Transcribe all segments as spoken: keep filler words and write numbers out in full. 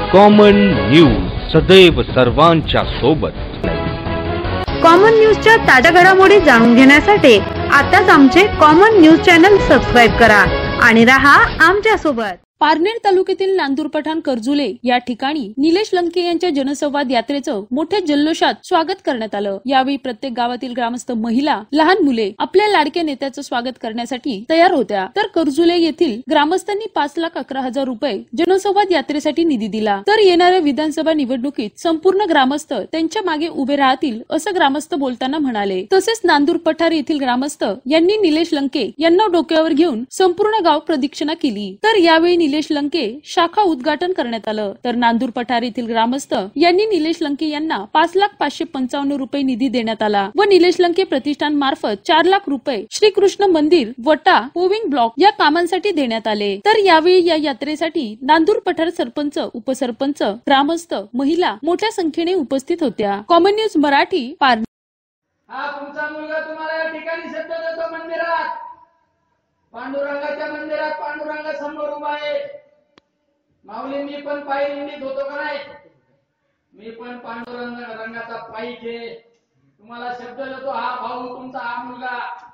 Common news सदैव सर्वांच्या सोबत। कॉमन न्यूजच्या ताज्या घडामोडी जाणून घेण्यासाठी आताच आमचे कॉमन न्यूज चॅनल सबस्क्राईब करा आणि रहा आमच्या सोबत। पारनेर तालुक्यातील नांदूर पठाण कर्जुले या ठिकाणी निलेश लंके यांच्या जनसंवाद यात्रेचं मोठ्या जल्लोषात स्वागत करण्यात आलं। यावेळी प्रत्येक गावातील ग्रामस्थ, महिला, लहान मुले आपल्या लाडक्या नेत्याचं स्वागत करण्यासाठी तयार होत्या। तर कर्जुले येथील ग्रामस्थांनी पाच लाख अकरा हजार रुपये जनसंवाद यात्रेसाठी निधी दिला। तर येणाऱ्या विधानसभा निवडणुकीत संपूर्ण ग्रामस्थ त्यांच्या मागे उभे राहतील असं ग्रामस्थ बोलताना म्हणाले। तसेच नांदूर पठार येथील ग्रामस्थ यांनी निलेश लंके यांना डोक्यावर घेऊन संपूर्ण गाव प्रदक्षिणा केली। तर यावेळी निलेश लंके शाखा उद्घाटन करण्यात आलं। तर नांदूर पठार येथील ग्रामस्थ यांनी निलेश लंके यांना पाच लाख पाचशे पंचावन्न रुपये निधी देण्यात आला व निलेश लंके प्रतिष्ठान मार्फत चार लाख रुपये श्रीकृष्ण मंदिर, वटा, पोविंग ब्लॉक या कामांसाठी देण्यात आले। तर यावेळी या यात्रेसाठी नांदूर पठार सरपंच, उपसरपंच, ग्रामस्थ, महिला मोठ्या संख्येने उपस्थित होत्या। Common news Marathi, Parner. हा तुमचा मुलगा तुम्हाला या ठिकाणी शब्द देतो मंदिरात, पांडुरंगाच्या मंदिरात पांडुरंगा समोर उभा आहे। माऊली मी पण पायी निंदित होतो का नाही? मी पण पांडुरंग रंगाचा पायी घे, तुम्हाला शब्द देतो हा भाऊ तुमचा, हा मुलगा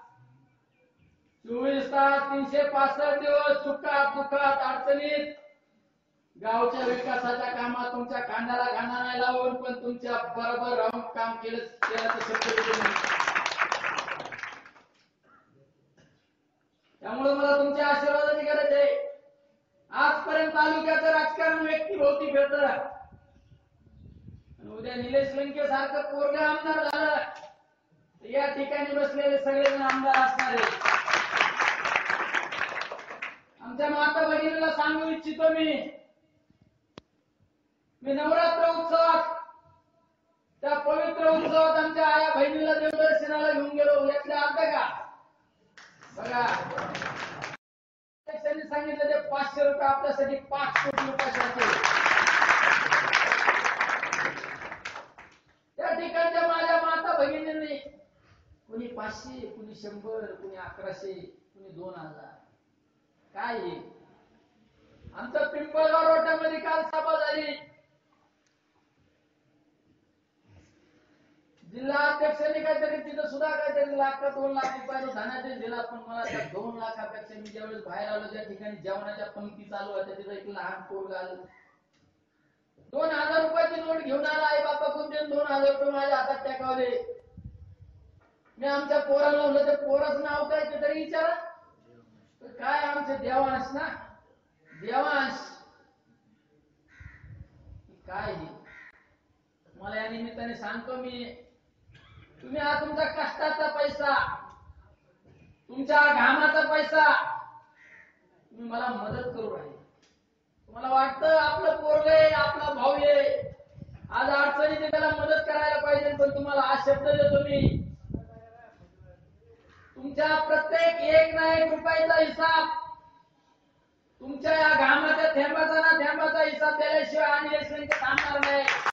चोवीस तास तीनशे पासष्ट दिवस सुखात दुःखात अडचणीत गावच्या विकासाच्या कामात तुमच्या कांद्याला कांदा नाही लावून पण तुमच्या बरोबर राहून काम केलं केल्याचं शब्द देतो। त्यामुळे मला तुमच्या आशीर्वादाची गरज आहे। आजपर्यंत तालुक्याचं राजकारण व्यक्तिभोवती फिरतं, उद्या निलेश लंके सारखं पोरग आमदार झालं तर या ठिकाणी बसलेले सगळेजण आमदार असणार आहेत। आमच्या माता भगिनीला सांगू इच्छितो मी मी नवरात्र उत्सवात, त्या पवित्र उत्सवात आमच्या आया बहिणीला देवदर्शनाला घेऊन गेलो, यातल्या अर्थ का बघा त्यांनी सांगितलं ते पाचशे रुपये आपल्यासाठी पाच कोटी रुपयासाठी। त्या ठिकाणच्या माझ्या माता भगिनींनी कुणी पाचशे, कुणी शंभर, कुणी अकराशे, कुणी दोन हजार काय आमचं पिंपळगाव रोट्यामध्ये काल सभा झाली। जिल्हा अध्यक्षांनी काहीतरी तिथं सुद्धा काहीतरी लाख दोन लाख रुपयाचा धनादेश दिला, पण मला त्या दोन लाखापेक्षा मी ज्यावेळेस बाहेर आलो त्या ठिकाणी जेवणाच्या पंक्ती चालू होत्या, तिथं एक लहान पोरग आलं दोन हजार रुपयाची नोट घेऊन आला, आई बापा कोणते दोन हजार रुपये माझ्या हातात टेकावले। मी आमच्या पोराला म्हणलं ते पोराचं नाव काय ते तरी विचारा, काय आमचे देवांश ना, देवांश काय मला या निमित्ताने सांगतो मी, तुम्ही हा तुमचा कष्टाचा पैसा, तुमच्या घामाचा पैसा तुम्ही मला मदत करू राहिले। तुम्हाला वाटतं आपलं पोरग आहे, आपला भाऊ आहे, आज अडचणीत त्याला मदत करायला पाहिजे, पण तुम्हाला हा शब्द देतो मी, तुमच्या प्रत्येक एक ना एक रुपयाचा हिसाब, तुमच्या या घामाच्या थेंबाचा ना थेंबाचा हिसाब दिल्याशिवाय आणि थांबणार नाही।